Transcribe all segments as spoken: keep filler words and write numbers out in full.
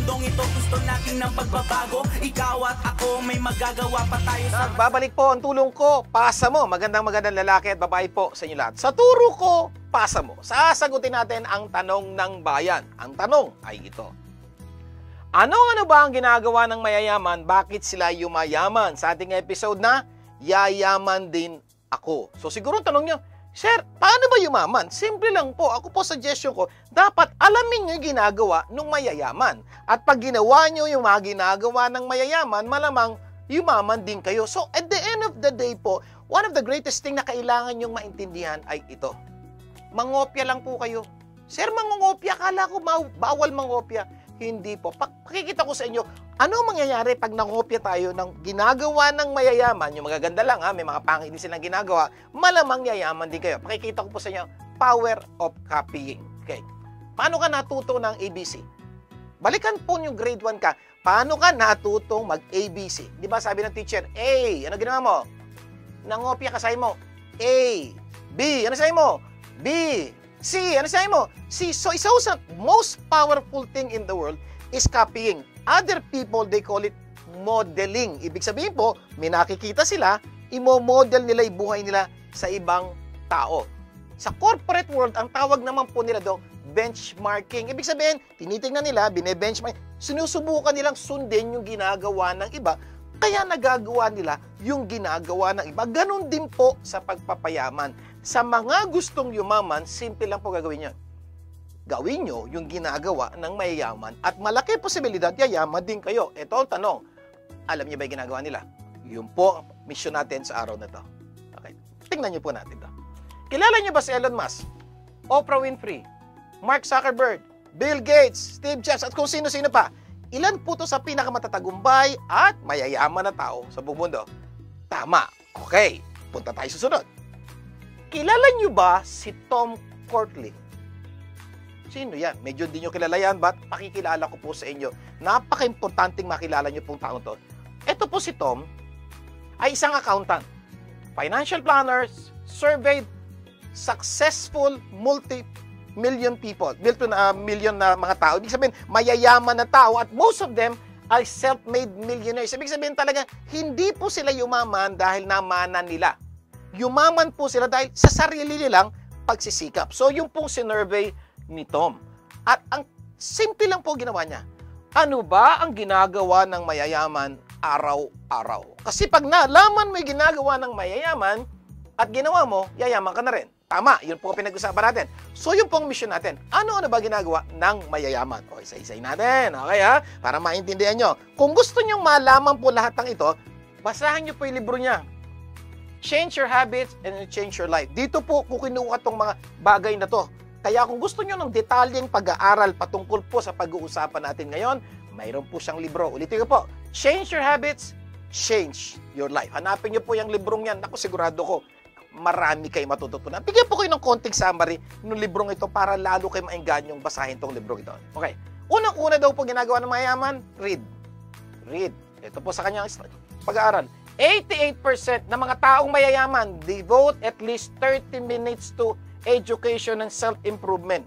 mundong ito gusto natin ng pagbabago. Ikaw at ako may magagawa pa tayo sa... Nagbabalik po ang tulong ko, pasa mo. Magandang magandang lalaki at babae po sa inyo lahat. Sa turo ko, pasa mo. Sasagutin natin ang tanong ng bayan. Ang tanong ay ito. Ano-ano ba ang ginagawa ng mayayaman? Bakit sila yumayaman? Sa ating episode na, Yayaman din ako. So siguro tanong nyo, Sir, paano ba yumaman? Simple lang po. Ako po suggestion ko, dapat alamin nyo yung ginagawa ng mayayaman. At pag ginawa nyo yung mga ginagawa ng mayayaman, malamang yumaman din kayo. So at the end of the day po, one of the greatest thing na kailangan nyong maintindihan ay ito. Mangopya lang po kayo. Sir, mangongopya? Akala ko bawal mangopya. Hindi po. Pakikita ko sa inyo, ano mangyayari pag nangopya tayo ng ginagawa ng mayayaman, yung magaganda lang ha, may mga pangit din silang ginagawa, malamang yayaman din kayo. Pakikita ko po sa inyo, power of copying. Okay. Paano ka natuto ng A B C? Balikan po yung grade one ka. Paano ka natutong mag-A B C? Di ba sabi ng teacher, A, ano ginawa mo? Nangopya ka, sabi mo, A. B, ano sabi mo? B. C, ano sabi mo? C. So, isa sa most powerful thing in the world is copying. Other people, they call it modeling. Ibig sabihin po, may nakikita sila, imo-model nila yung buhay nila sa ibang tao. Sa corporate world, ang tawag naman po nila do, benchmarking. Ibig sabihin, tinitingnan nila, bine-benchmark, sinusubukan nilang sundin yung ginagawa ng iba, kaya nagagawa nila yung ginagawa ng iba. Ganon din po sa pagpapayaman. Sa mga gustong yumaman, simple lang po gagawin yun. Gawin nyo yung ginagawa ng mayayaman at malaki posibilidad yayaman din kayo. Ito ang tanong. Alam niyo ba yung ginagawa nila? Yun po ang mission natin sa araw na to. Okay. Tingnan niyo po natin to. Kilala niyo ba si Elon Musk? Oprah Winfrey? Mark Zuckerberg? Bill Gates? Steve Jobs? At kung sino-sino pa? Ilan po to sa pinakamatagumpay at mayayaman na tao sa buong mundo? Tama. Okay. Punta tayo susunod. Kilala niyo ba si Tom Courtney? Sino yan? Medyo di nyo kilala yan, but pakikilala ko po sa inyo. Napaka-importanting makilala nyo pong taong to. Ito po si Tom ay isang accountant. Financial planners, surveyed successful multi-million people. Million, uh, million na mga tao. Ibig sabihin, mayayaman na tao at most of them ay self-made millionaires. Ibig sabihin talaga, hindi po sila yumaman dahil namanan nila. Yumaman po sila dahil sa sarili nilang pagsisikap. So, yung pong sinurvey ni Tom. At ang simple lang po ginawa niya. Ano ba ang ginagawa ng mayayaman araw-araw? Kasi pag nalaman mo yung ginagawa ng mayayaman at ginawa mo, yayaman ka na rin. Tama, yun po pinag-usapan natin. So yun po ang mission natin. Ano-ano ba ginagawa ng mayayaman? O isa-isay natin. Okay ha? Para maintindihan nyo. Kung gusto nyo malaman po lahat ng ito, basahan nyo po yung libro niya. Change Your Habits and Change Your Life. Dito po kukinuha tong mga bagay na to. Kaya kung gusto nyo ng detalyeng pag-aaral patungkol po sa pag-uusapan natin ngayon, mayroon po siyang libro. Ulitin ko po, Change Your Habits, Change Your Life. Hanapin nyo po yung librong yan. Ako sigurado ko, marami kayo matututunan. Bigyan po kayo ng konting summary ng librong ito para lalo kayo mainggan yung basahin tong librong ito. Okay. Unang-una daw po ginagawa ng mayaman, read. Read. Ito po sa kanyang pag-aaral. eighty-eight percent ng mga taong mayayaman devote at least thirty minutes to education and self-improvement.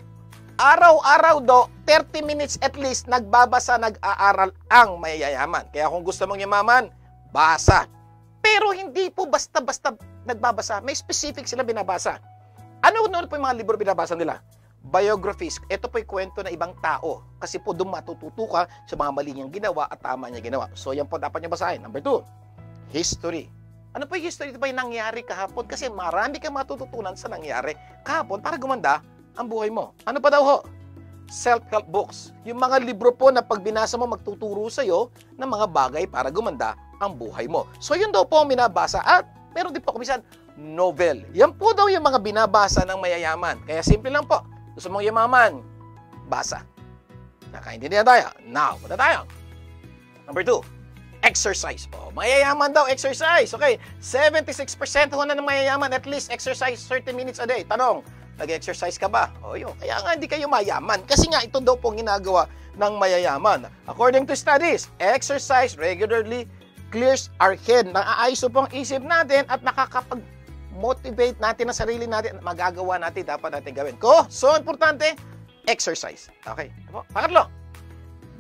Araw-araw do, thirty minutes at least, nagbabasa, nag-aaral ang mayayaman. Kaya kung gusto mong yumaman, basa. Pero hindi po basta-basta nagbabasa. May specific sila binabasa. Ano-ano po yung mga libro binabasa nila? Biographies. Ito po yung kwento na ibang tao. Kasi po doon matututo ka sa mga mali niyang ginawa at tama niya ginawa. So yan po dapat niya basahin. Number two, history. Ano po yung history? Ito ba yung nangyari kahapon? Kasi marami kang matututunan sa nangyari kahapon para gumanda ang buhay mo. Ano pa daw ho? Self-help books. Yung mga libro po na pag binasa mo, magtuturo sa'yo ng mga bagay para gumanda ang buhay mo. So yun daw po ang binabasa. At meron din po kumisan, novel. Yan po daw yung mga binabasa ng mayayaman. Kaya simple lang po. Gusto mong yumaman, basa. Nakaintindihan tayo? Now, punta tayo. Number two, exercise po. Mayayaman daw, exercise. Okay, seventy-six percent ho na ng mayayaman, at least exercise thirty minutes a day. Tanong, nag-exercise ka ba? O yun, kaya nga hindi kayo mayaman. Kasi nga, ito daw po ginagawa ng mayayaman. According to studies, exercise regularly clears our head. Naaayos po ang isip natin at nakakapag-motivate natin ang sarili natin at magagawa natin, dapat natin gawin. Ko, so importante, exercise. Okay. Pangatlo,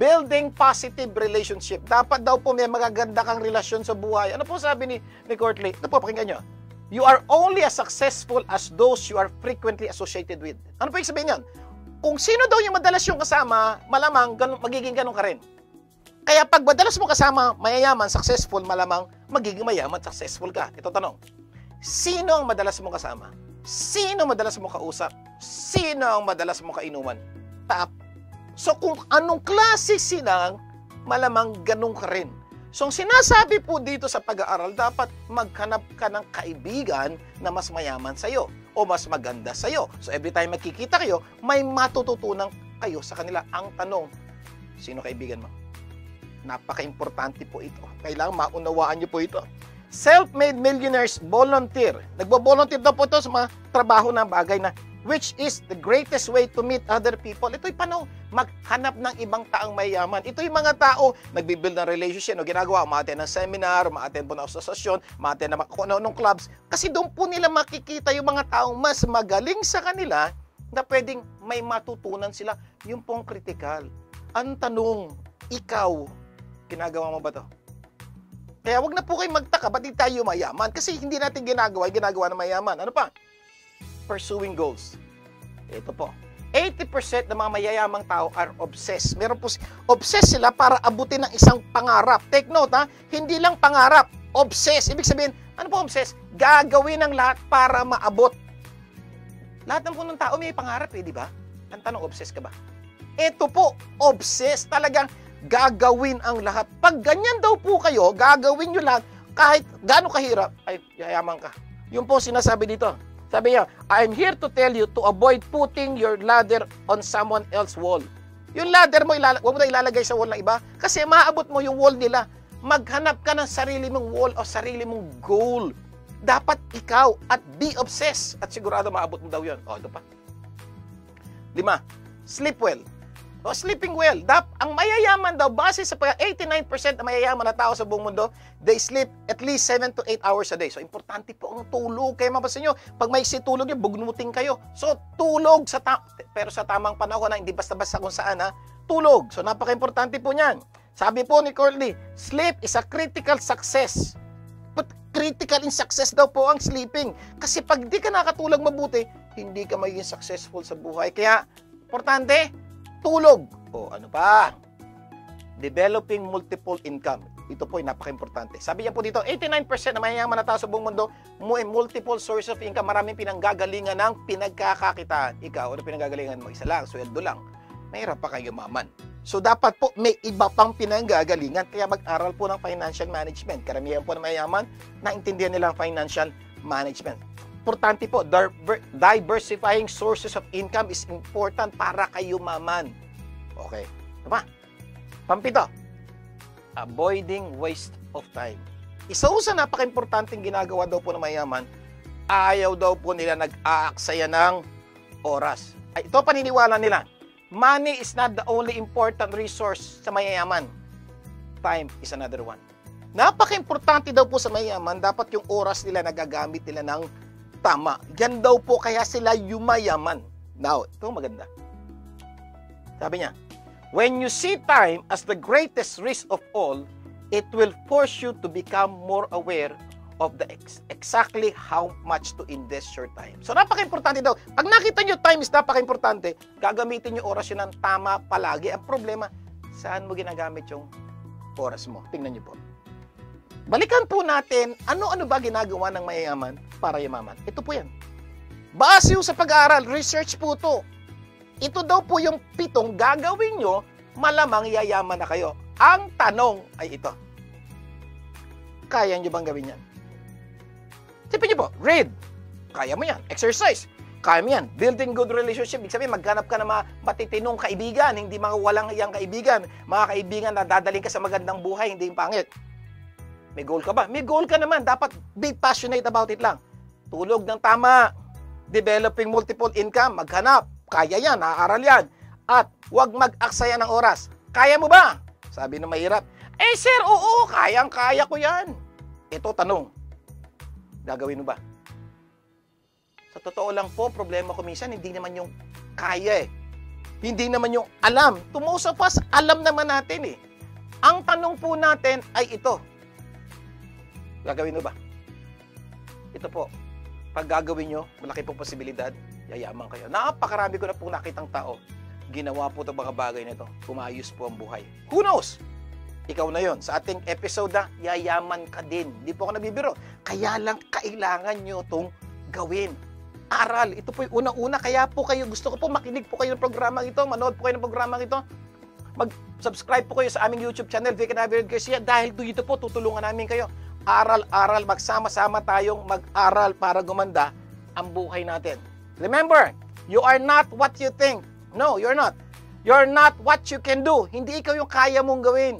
building positive relationship. Dapat daw po may magaganda kang relasyon sa buhay. Ano po sabi ni, ni Courtly? Ito po, pakinggan nyo. You are only as successful as those you are frequently associated with. Ano po yung sabihin yan? Kung sino daw yung madalas yung kasama, malamang ganun, magiging ganun ka rin. Kaya pag madalas mo kasama, mayayaman, successful, malamang magiging mayaman, successful ka. Ito tanong, sino ang madalas mo kasama? Sino madalas mo kausap? Sino ang madalas mo kainuman? Tap. So kung anong klase silang, malamang ganun ka rin. So ang sinasabi po dito sa pag-aaral, dapat maghanap ka ng kaibigan na mas mayaman sa'yo o mas maganda sa'yo. So every time magkikita kayo, may matututunan kayo sa kanila. Ang tanong, sino kaibigan mo? Napaka-importante po ito. Kailangan maunawaan niyo po ito. Self-made millionaires volunteer. Nagbo-volunteer daw po ito sa mga trabaho na bagay na which is the greatest way to meet other people. Ito'y paano maghanap ng ibang taong mayaman. Ito'y mga tao nagbibuild ng relationship, no, ginagawa, ma-attend ng seminar, ma-attend po ng asosasyon, ma-attend ng kung ano-anong clubs. Kasi doon po nila makikita yung mga taong mas magaling sa kanila na pwedeng may matutunan sila. Yung pong critical. Ang tanong, ikaw, ginagawa mo ba to? Kaya wag na po kayo magtaka, ba't di tayo mayaman? Kasi hindi natin ginagawa, ginagawa na mayaman. Ano pa? Pursuing goals. Ito po. eighty percent ng mga mayayamang tao are obsessed. Meron po, obsessed sila para abutin ng isang pangarap. Take note ha, hindi lang pangarap, obsessed. Ibig sabihin, ano po obsessed? Gagawin ang lahat para maabot. Lahat ng po ng tao may pangarap eh, di ba? Ang tanong, obsessed ka ba? Ito po, obsessed. Talagang gagawin ang lahat. Pag ganyan daw po kayo, gagawin nyo lahat, kahit gaano kahirap, ay, yayaman ka. Yung po sinasabi dito. Sabi niya, I'm here to tell you to avoid putting your ladder on someone else's wall. Yung ladder mo, ilala- huwag mo na ilalagay sa wall ng iba, kasi maaabot mo yung wall nila. Maghanap ka ng sarili mong wall o sarili mong goal. Dapat ikaw at be obsessed. At sigurado maabot mo daw yun. O, ito pa. Lima, sleep well. O, sleeping well. Dap, ang mayayaman daw, base sa eighty-nine percent na mayayaman na tao sa buong mundo, they sleep at least seven to eight hours a day. So, importante po ang tulog. Kaya mapasin nyo, pag may situlog nyo, bugnuting kayo. So, tulog sa ta pero sa tamang panahon na hindi basta-basta kung saan ha, tulog. So, napaka-importante po niyan. Sabi po ni Courtly, sleep is a critical success. But critical in success daw po ang sleeping. Kasi pag di ka nakatulog mabuti, hindi ka magiging successful sa buhay. Kaya, importante, tulog. O ano pa? Developing multiple income. Ito po ay napaka-importante. Sabi niya po dito, eighty-nine percent na mayayaman na tao sa buong mundo, may multiple source of income. Maraming pinanggagalingan ng pinagkakakitaan. Ikaw, ano pinanggagalingan mo? Isa lang, sweldo lang. Mahirap pa kayo yumaman. So, dapat po may iba pang pinanggagalingan. Kaya mag-aral po ng financial management. Karamihan po na mayayaman, naintindihan nila ang financial management. Importante po, diversifying sources of income is important para kayo yumaman. Okay. Diba? Pampito, avoiding waste of time. Isa sa napaka-importanting ginagawa daw po ng mayaman, ayaw daw po nila nag-aaksaya ng oras. Ay, ito paniniwala nila. Money is not the only important resource sa mayayaman. Time is another one. Napaka-importante daw po sa mayayaman, dapat yung oras nila nagagamit nila ng tama. Yan daw po kaya sila yumayaman. Now, ito maganda. Sabi niya, when you see time as the greatest risk of all, it will force you to become more aware of the ex exactly how much to invest your time. So, napaka-importante daw. Pag nakita nyo time is napaka-importante, gagamitin nyo oras yun ng tama palagi. Ang problema, saan mo ginagamit yung oras mo? Tingnan nyo po. Balikan po natin, ano-ano ba ginagawa ng mayayaman para yumaman? Ito po yan. Base sa pag-aaral, research po to. Ito daw po yung pitong gagawin nyo, malamang yayaman na kayo. Ang tanong ay ito. Kaya nyo bang gawin yan? Sipin nyo po, read. Kaya mo yan. Exercise. Kaya mo yan. Building good relationship. Ibig sabihin, maghanap ka ng mga matitinong kaibigan, hindi mga walang iyang kaibigan. Mga kaibigan na dadaling ka sa magandang buhay, hindi yung pangit. May goal ka ba? May goal ka naman. Dapat be passionate about it lang. Tulog ng tama. Developing multiple income. Maghanap. Kaya yan. Naaaral yan. At huwag mag-aksaya ng oras. Kaya mo ba? Sabi ng mahirap. Eh sir, oo. Kayang-kaya ko yan. Ito tanong. Gagawin mo ba? Sa totoo lang po, problema ko minsan, hindi naman yung kaya eh. Hindi naman yung alam. Tumuso pa sa alam naman natin eh. Ang tanong po natin ay ito. Gagawin mo ba? Ito po. Pag gagawin nyo, malaki pong posibilidad, yayaman kayo. Napakarami ko na pong nakitang tao. Ginawa po itong mga bagay na ito. Pumayos po ang buhay. Who knows? Ikaw na yon. Sa ating episode na, yayaman ka din. Hindi po ako nabibiro. Kaya lang kailangan nyo itong gawin. Aral. Ito po yung unang-una. Kaya po kayo, gusto ko po makinig po kayo ng programang ito. Manood po kayo ng programang ito. Mag-subscribe po kayo sa aming YouTube channel, Vic and Average Garcia. Dahil dito po, tutulungan namin kayo. Aral-aral, magsama-sama tayong mag-aral para gumanda ang buhay natin. Remember, you are not what you think. No, you're not. You're not what you can do. Hindi ikaw yung kaya mong gawin.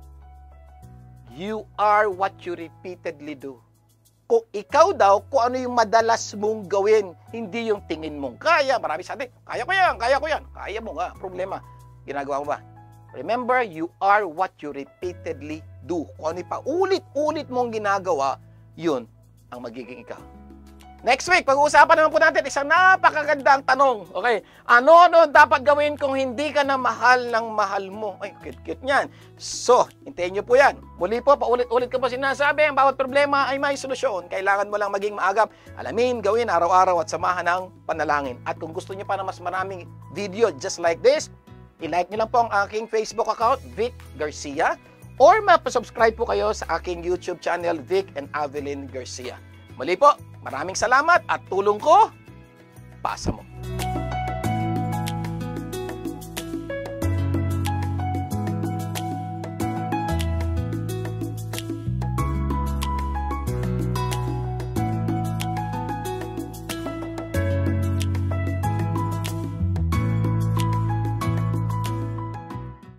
You are what you repeatedly do. Kung ikaw daw, kung ano yung madalas mong gawin, hindi yung tingin mong kaya. Marami sa atin, kaya ko yan, kaya ko yan. Kaya mo nga, problema. Ginagawa mo ba? Remember, you are what you repeatedly do. Kung ano pa ulit-ulit mong ginagawa, yun ang magiging ikaw. Next week, pag-uusapan naman po natin isang napakagandang tanong. Okay, ano-ano dapat gawin kung hindi ka na mahal ng mahal mo? Ay, cute-cute niyan. So, hintayin nyo po yan. Muli po, paulit-ulit ko po sinasabi, ang bawat problema ay may solusyon. Kailangan mo lang maging maagap. Alamin, gawin araw-araw at samahan ng panalangin. At kung gusto nyo pa na mas maraming video just like this, i-like nyo lang po ang aking Facebook account, Vic Garcia, or mapasubscribe po kayo sa aking YouTube channel, Vic and Avelin Garcia. Muli po, maraming salamat at tulong ko, pasa mo.